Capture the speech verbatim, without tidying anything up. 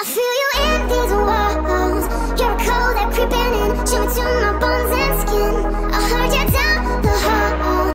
I feel you in these walls. You're a cold that creeping in, shivering to my bones and skin.